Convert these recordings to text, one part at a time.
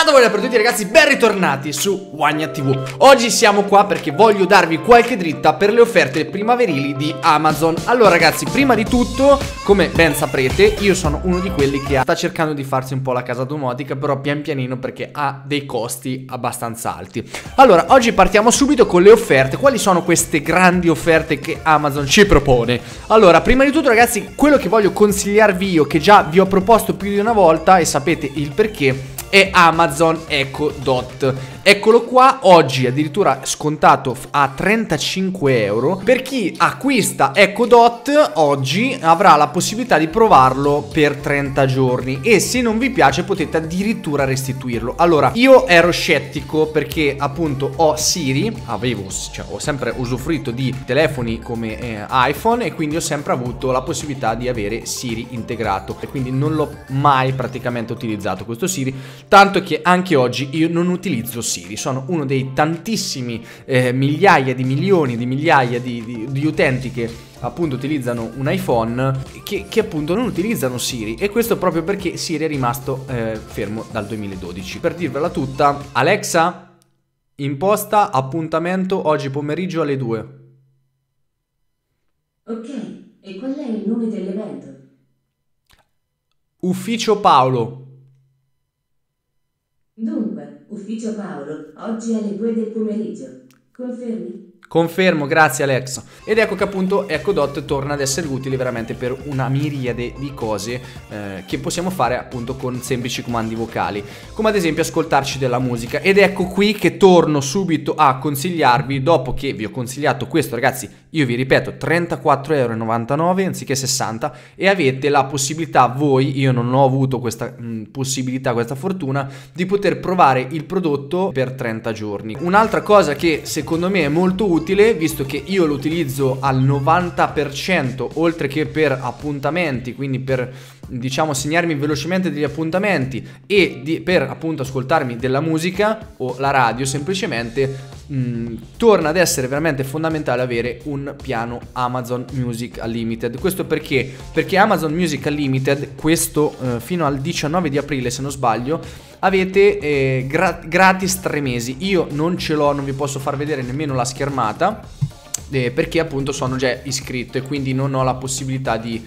Buonasera per tutti ragazzi, ben ritornati su Wagna TV. Oggi siamo qua perché voglio darvi qualche dritta per le offerte primaverili di Amazon. Allora ragazzi, prima di tutto, come ben saprete, io sono uno di quelli che sta cercando di farsi un po' la casa domotica, però pian pianino perché ha dei costi abbastanza alti. Allora, oggi partiamo subito con le offerte. Quali sono queste grandi offerte che Amazon ci propone? Allora, prima di tutto ragazzi, quello che voglio consigliarvi io, che già vi ho proposto più di una volta e sapete il perché, è Amazon Echo Dot. Eccolo qua, oggi addirittura scontato a 35 euro. Per chi acquista Echo Dot oggi avrà la possibilità di provarlo per 30 giorni e se non vi piace potete addirittura restituirlo. Allora, io ero scettico perché appunto ho Siri, ho sempre usufruito di telefoni come iPhone e quindi ho sempre avuto la possibilità di avere Siri integrato e quindi non l'ho mai praticamente utilizzato questo Siri, tanto che anche oggi io non utilizzo Siri. Sono uno dei tantissimi migliaia di milioni di migliaia di utenti che appunto utilizzano un iPhone che appunto non utilizzano Siri, e questo proprio perché Siri è rimasto fermo dal 2012. Per dirvela tutta, Alexa, imposta appuntamento oggi pomeriggio alle 2. Ok, e qual è il nome dell'evento? Ufficio Paolo. Dunque, Ufficio Paolo, oggi alle 2 del pomeriggio. Confermi? Confermo, grazie Alexa. Ed ecco che appunto Echo Dot torna ad essere utile veramente per una miriade di cose che possiamo fare appunto con semplici comandi vocali, come ad esempio ascoltarci della musica. Ed ecco qui che torno subito a consigliarvi, dopo che vi ho consigliato questo ragazzi, io vi ripeto 34,99 € anziché 60, e avete la possibilità voi, io non ho avuto questa possibilità, questa fortuna di poter provare il prodotto per 30 giorni. Un'altra cosa che secondo me è molto utile, visto che io lo utilizzo al 90% oltre che per appuntamenti, quindi per diciamo segnarmi velocemente degli appuntamenti e per appunto ascoltarmi della musica o la radio semplicemente, torna ad essere veramente fondamentale avere un piano Amazon Music Unlimited. Questo perché? Perché Amazon Music Unlimited, questo fino al 19 di aprile se non sbaglio, avete gratis 3 mesi. Io non ce l'ho, non vi posso far vedere nemmeno la schermata, perché appunto sono già iscritto e quindi non ho la possibilità di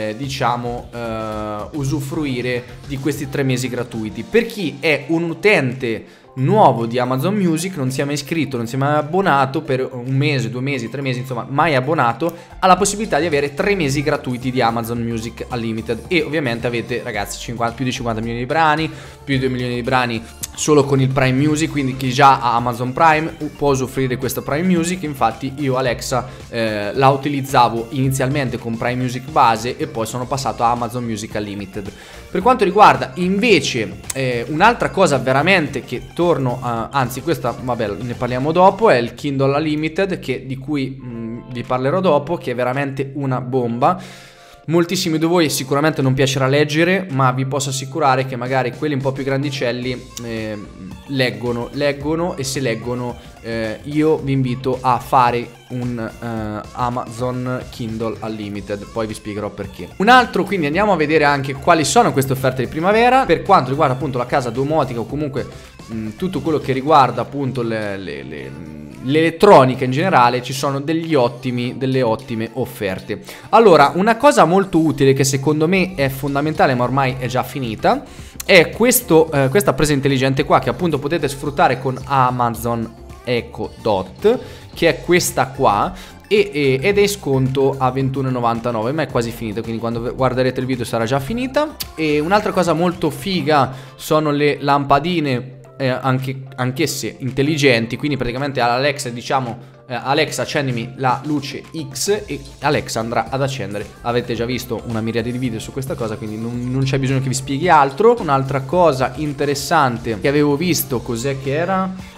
usufruire di questi 3 mesi gratuiti. Per chi è un utente nuovo di Amazon Music, non si è mai iscritto, non si è mai abbonato per un mese, 2 mesi, 3 mesi, insomma mai abbonato, ha la possibilità di avere 3 mesi gratuiti di Amazon Music Unlimited. E ovviamente avete ragazzi più di 50 milioni di brani, più di 2 milioni di brani solo con il Prime Music, quindi chi già ha Amazon Prime può usufruire questo Prime Music. Infatti io Alexa la utilizzavo inizialmente con Prime Music base e poi sono passato a Amazon Music Unlimited. Per quanto riguarda invece un'altra cosa veramente che anzi questa vabbè ne parliamo dopo, è il Kindle Unlimited, di cui vi parlerò dopo, che è veramente una bomba. Moltissimi di voi sicuramente non piacerà leggere, ma vi posso assicurare che magari quelli un po' più grandicelli leggono, e se leggono io vi invito a fare un Amazon Kindle Unlimited, poi vi spiegherò perché. Un altro, quindi andiamo a vedere anche quali sono queste offerte di primavera per quanto riguarda appunto la casa domotica o comunque tutto quello che riguarda appunto l'elettronica in generale. Ci sono delle ottime offerte. Allora, una cosa molto utile che secondo me è fondamentale ma ormai è già finita è questa presa intelligente qua, che appunto potete sfruttare con Amazon Echo Dot, che è questa qua, ed è sconto a 21,99, ma è quasi finita, quindi quando guarderete il video sarà già finita. E un'altra cosa molto figa sono le lampadine, anch'esse intelligenti, quindi praticamente all'Alexa diciamo Alexa accendimi la luce X e Alexa andrà ad accendere. Avete già visto una miriade di video su questa cosa, quindi non c'è bisogno che vi spieghi altro. Un'altra cosa interessante che avevo visto, cos'è che era?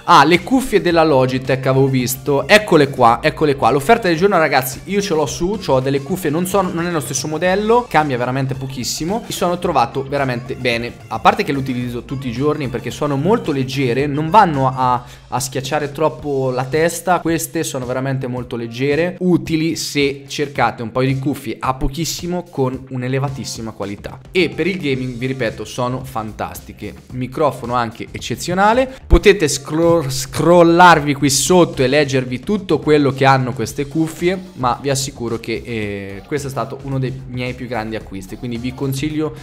Ah, le cuffie della Logitech avevo visto, eccole qua, eccole qua. L'offerta del giorno, ragazzi, io ce l'ho su, ho delle cuffie, non è lo stesso modello, cambia veramente pochissimo. Mi sono trovato veramente bene, a parte che le utilizzo tutti i giorni perché sono molto leggere, non vanno a schiacciare troppo la testa. Queste sono veramente molto leggere, utili se cercate un paio di cuffie a pochissimo con un'elevatissima qualità. E per il gaming, vi ripeto, sono fantastiche. Microfono anche eccezionale, potete scrollarvi qui sotto e leggervi tutto quello che hanno queste cuffie, ma vi assicuro che questo è stato uno dei miei più grandi acquisti, quindi vi consiglio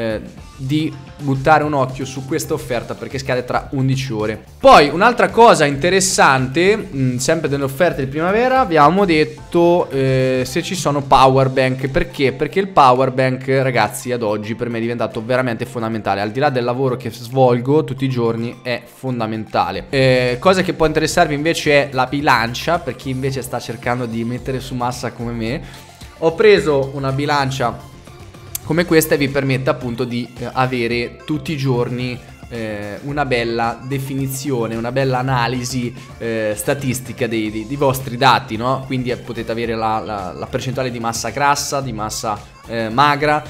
di buttare un occhio su questa offerta perché scade tra 11 ore. Poi un'altra cosa interessante, sempre delle offerte di primavera, abbiamo detto se ci sono power bank. Perché? Perché il power bank, ragazzi, ad oggi per me è diventato veramente fondamentale. Al di là del lavoro che svolgo tutti i giorni, è fondamentale. Cosa che può interessarvi invece è la bilancia, per chi invece sta cercando di mettere su massa come me. Ho preso una bilancia come questa e vi permette appunto di avere tutti i giorni una bella definizione, una bella analisi statistica dei vostri dati, no? Quindi potete avere la percentuale di massa grassa, di massa magra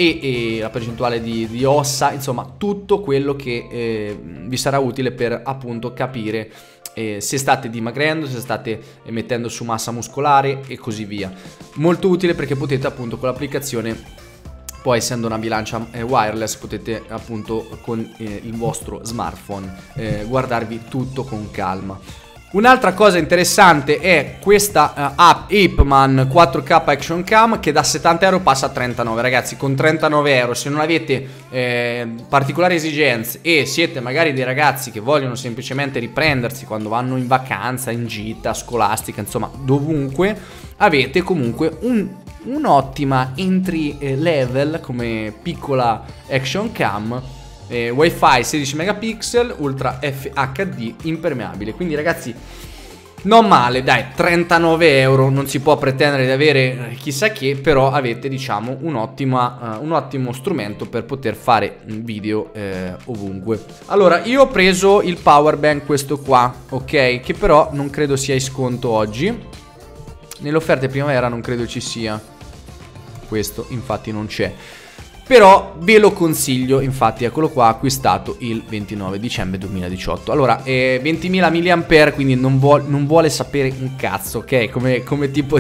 e la percentuale di ossa, insomma tutto quello che vi sarà utile per appunto capire se state dimagrendo, se state mettendo su massa muscolare e così via. Molto utile perché potete appunto con l'applicazione, poi essendo una bilancia wireless, potete appunto con il vostro smartphone guardarvi tutto con calma. Un'altra cosa interessante è questa app Apeman 4K Action Cam, che da 70 euro passa a 39. Ragazzi, con 39 euro, se non avete particolari esigenze e siete magari dei ragazzi che vogliono semplicemente riprendersi quando vanno in vacanza, in gita scolastica, insomma dovunque, avete comunque un'ottima entry level come piccola action cam, wifi 16 megapixel, ultra FHD impermeabile. Quindi ragazzi, non male, dai, 39 euro, non si può pretendere di avere chissà che, però avete diciamo un ottimo strumento per poter fare un video ovunque. Allora, io ho preso il power bank, questo qua, ok, che però non credo sia in sconto oggi. Nelle offerte primavera non credo ci sia. Questo infatti non c'è, però ve lo consiglio. Infatti eccolo qua, acquistato il 29 dicembre 2018. Allora 20.000 mAh, quindi non vuole sapere un cazzo, ok, come tipo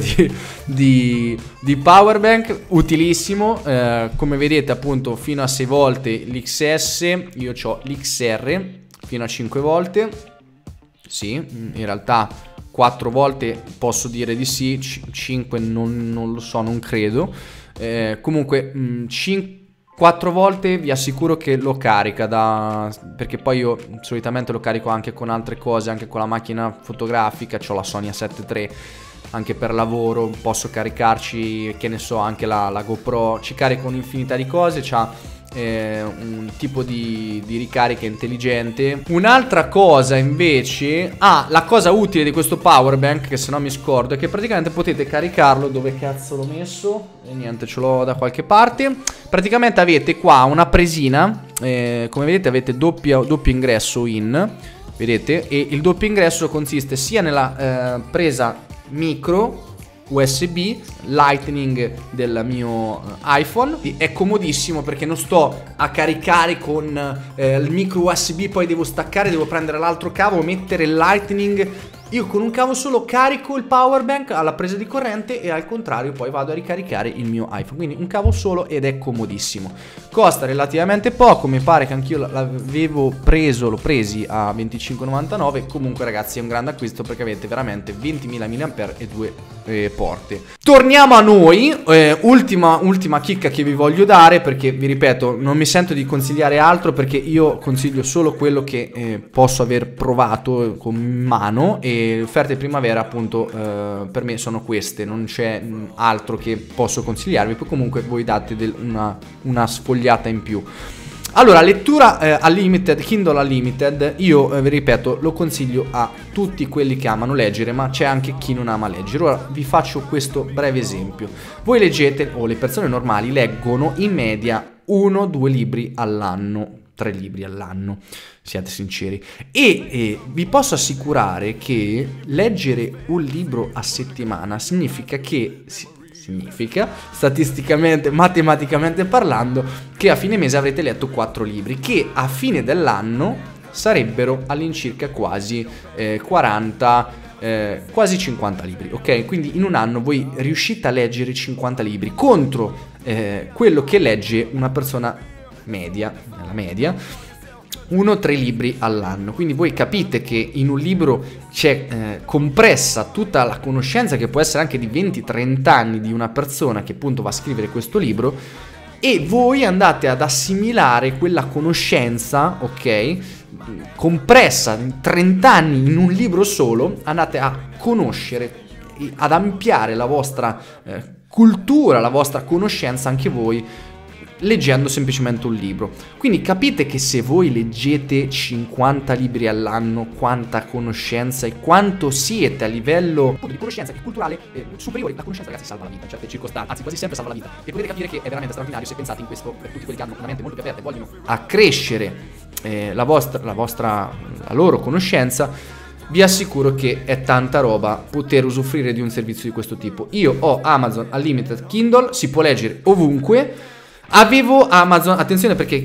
di power bank. Utilissimo, come vedete appunto fino a 6 volte l'XS. Io ho l'XR fino a 5 volte. Sì, in realtà 4 volte posso dire di sì, 5 non lo so, non credo. Comunque 4 volte vi assicuro che lo carica, perché poi io solitamente lo carico anche con altre cose, anche con la macchina fotografica, ho la Sony A7 III anche per lavoro, posso caricarci, che ne so, anche la GoPro, ci carico un'infinità di cose, c'ha un tipo di ricarica intelligente. Un'altra cosa invece, la cosa utile di questo power bank, che se no mi scordo, è che praticamente potete caricarlo. Dove cazzo l'ho messo? E niente, ce l'ho da qualche parte. Praticamente avete qua una presina, come vedete avete doppio ingresso in, vedete, e il doppio ingresso consiste sia nella presa micro USB Lightning del mio iPhone. È comodissimo perché non sto a caricare con il micro USB, poi devo staccare, devo prendere l'altro cavo, mettere il Lightning. Io con un cavo solo carico il power bank alla presa di corrente e al contrario poi vado a ricaricare il mio iPhone. Quindi un cavo solo ed è comodissimo. Costa relativamente poco, mi pare che anch'io l'avevo preso, l'ho presi a 25,99. Comunque ragazzi è un grande acquisto perché avete veramente 20.000 mAh e 2 porte. Torniamo a noi, ultima chicca che vi voglio dare, perché vi ripeto non mi sento di consigliare altro, perché io consiglio solo quello che posso aver provato con mano, e le offerte primavera appunto per me sono queste, non c'è altro che posso consigliarvi. Poi comunque voi date una sfogliata in più. Allora, lettura Unlimited, Kindle Unlimited, io vi ripeto lo consiglio a tutti quelli che amano leggere, ma c'è anche chi non ama leggere. Ora vi faccio questo breve esempio. Voi leggete, o le persone normali leggono in media 1-2 libri all'anno, 3 libri all'anno, siate sinceri. E vi posso assicurare che leggere un libro a settimana significa statisticamente, matematicamente parlando, che a fine mese avrete letto 4 libri, che a fine dell'anno sarebbero all'incirca quasi 40, quasi 50 libri, ok? Quindi in un anno voi riuscite a leggere 50 libri contro quello che legge una persona media, nella media, 1-3 libri all'anno. Quindi voi capite che in un libro c'è compressa tutta la conoscenza, che può essere anche di 20-30 anni, di una persona che appunto va a scrivere questo libro, e voi andate ad assimilare quella conoscenza, ok, compressa in 30 anni in un libro solo. Andate a conoscere, ad ampliare la vostra cultura, la vostra conoscenza anche voi, leggendo semplicemente un libro. Quindi capite che se voi leggete 50 libri all'anno, quanta conoscenza e quanto siete a livello di conoscenza che culturale superiore. La conoscenza, ragazzi, salva la vita in certe circostanze, anzi quasi sempre salva la vita, e potete capire che è veramente straordinario se pensate in questo per tutti quelli che hanno una mente molto più aperta e vogliono accrescere la loro conoscenza. Vi assicuro che è tanta roba poter usufruire di un servizio di questo tipo. Io ho Amazon Unlimited Kindle, si può leggere ovunque. Avevo Amazon, attenzione perché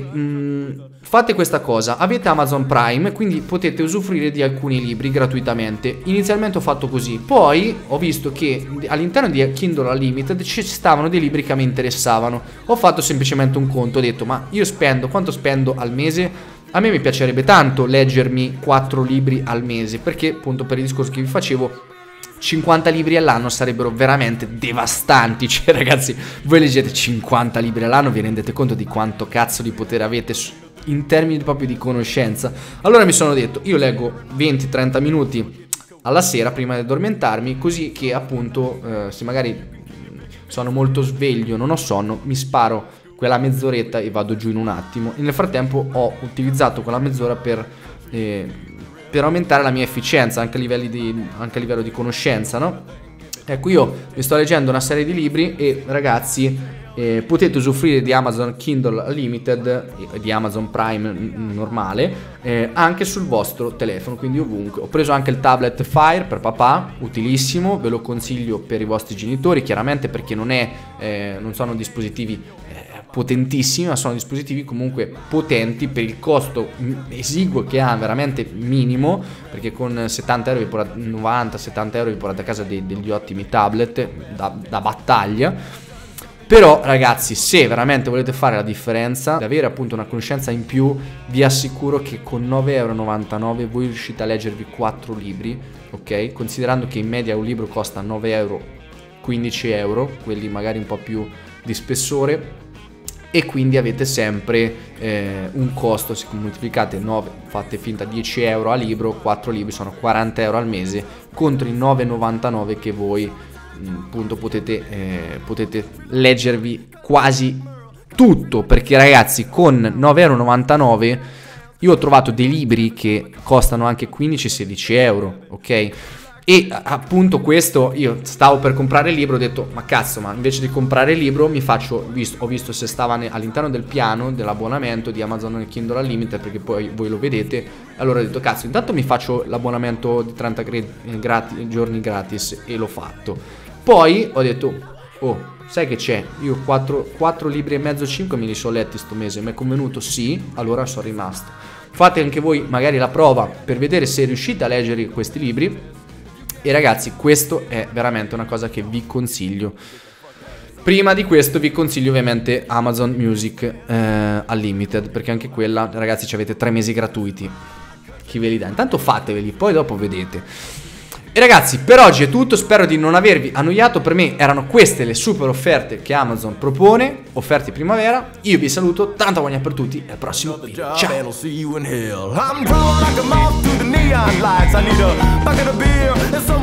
fate questa cosa, avete Amazon Prime, quindi potete usufruire di alcuni libri gratuitamente. Inizialmente ho fatto così, poi ho visto che all'interno di Kindle Unlimited ci stavano dei libri che mi interessavano. Ho fatto semplicemente un conto, ho detto ma io quanto spendo al mese? A me mi piacerebbe tanto leggermi 4 libri al mese, perché appunto per il discorso che vi facevo, 50 libri all'anno sarebbero veramente devastanti. Cioè ragazzi, voi leggete 50 libri all'anno, vi rendete conto di quanto cazzo di potere avete in termini proprio di conoscenza. Allora mi sono detto, io leggo 20-30 minuti alla sera prima di addormentarmi, così che appunto se magari sono molto sveglio, non ho sonno, mi sparo quella mezz'oretta e vado giù in un attimo. E nel frattempo ho utilizzato quella mezz'ora per aumentare la mia efficienza anche a livello di conoscenza, no? Ecco, io mi sto leggendo una serie di libri e ragazzi potete usufruire di Amazon Kindle Unlimited e di Amazon Prime normale anche sul vostro telefono, quindi ovunque. Ho preso anche il tablet Fire per papà, utilissimo, ve lo consiglio per i vostri genitori, chiaramente, perché non sono dispositivi potentissimi, ma sono dispositivi comunque potenti per il costo esiguo che ha, veramente minimo, perché con 70 euro 90-70 euro vi portate a casa degli ottimi tablet da battaglia. Però ragazzi, se veramente volete fare la differenza, di avere appunto una conoscenza in più, vi assicuro che con 9,99 € voi riuscite a leggervi 4 libri, ok? Considerando che in media un libro costa 9 euro, 15 euro, quelli magari un po' più di spessore, e quindi avete sempre un costo. Se moltiplicate 9, fate finta 10 euro a libro, 4 libri sono 40 euro al mese, contro i 9,99 che voi appunto potete leggervi quasi tutto. Perché ragazzi, con 9,99 € io ho trovato dei libri che costano anche 15-16 euro, ok? E appunto questo, io stavo per comprare il libro, ho detto ma cazzo, ma invece di comprare il libro ho visto se stava all'interno del piano dell'abbonamento di Amazon Kindle Unlimited, perché poi voi lo vedete. Allora ho detto cazzo, intanto mi faccio l'abbonamento di 30 giorni gratis, e l'ho fatto. Poi ho detto oh, sai che c'è, io 4 libri e mezzo, 5 me li sono letti sto mese, mi è convenuto, sì, allora sono rimasto. Fate anche voi magari la prova per vedere se riuscite a leggere questi libri. E ragazzi, questo è veramente una cosa che vi consiglio. Prima di questo vi consiglio ovviamente Amazon Music Unlimited, perché anche quella, ragazzi, ci avete 3 mesi gratuiti. Chi ve li dà? Intanto fateveli, poi dopo vedete. E ragazzi, per oggi è tutto, spero di non avervi annoiato. Per me erano queste le super offerte che Amazon propone, offerte primavera. Io vi saluto, tanta voglia per tutti e al prossimo video. Ciao!